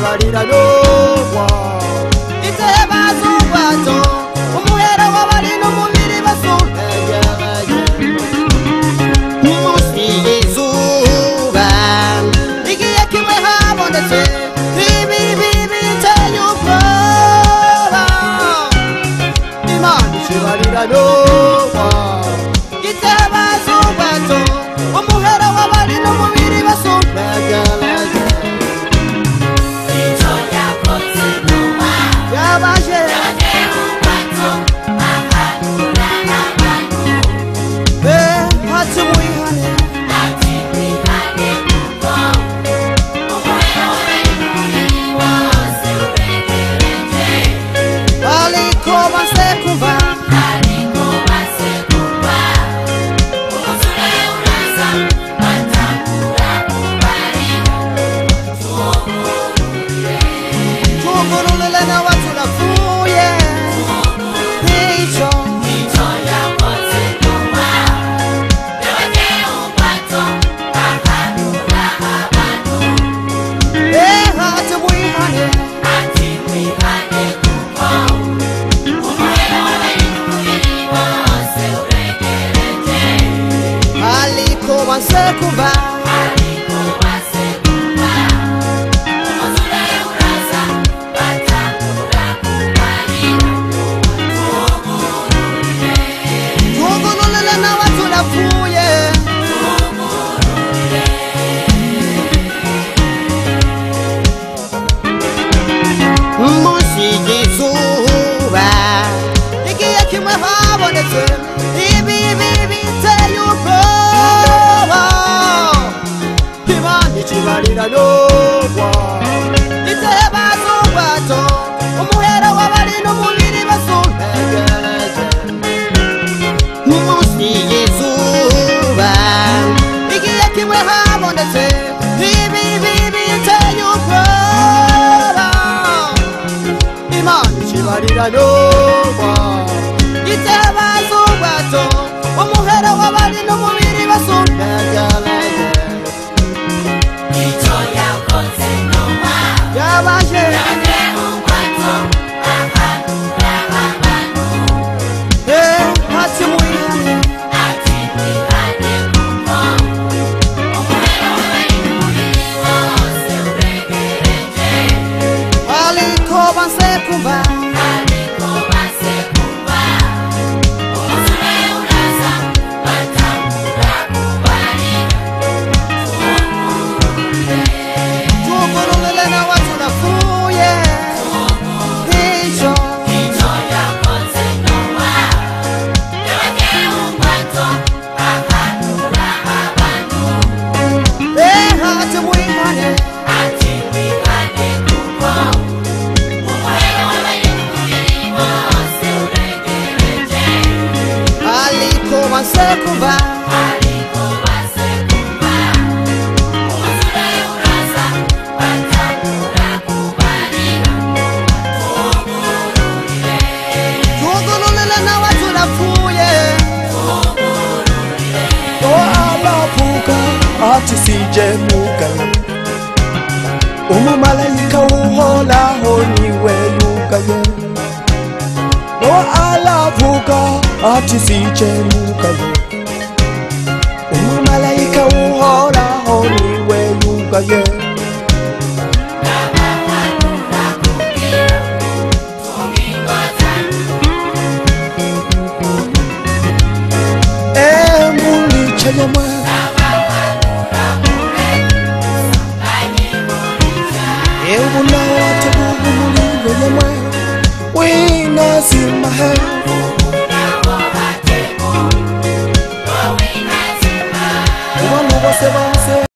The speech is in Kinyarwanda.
kibarira nowa iteba z'ubwato umuhera w'abari n'umubiri basumbegereye munsi y'izuba igihe kimwe habonetse ibibi biteye ubwoba Imana kibarira nowa iteba z'ubwato umuhera w'abari n'umubiri basumbegereye Sekuba tugurulile na watu napfuye munsi y'izuba igihe kimwe habonetse ibibi biteye ubwoba kibarira nowa iteba z'ubwato umuhera w'abari n'umubiri basumbegereye munsi y'izuba igihe kimwe habonetse ibibi biteye ubwoba Imana kibarira nowa iteba z'ubwato umuhera w'abari n'umubiri basumbegereye Sekuba tugurulile na watu napfuye alavuga ati sije mugayo umumalayika uhoraho niwe yugaye alavuga ati sije mugayo umumalayika uhoraho niwe yugaye mulichayemwe ewunawate bugumuliweyemwe winazimahe abantu bose bose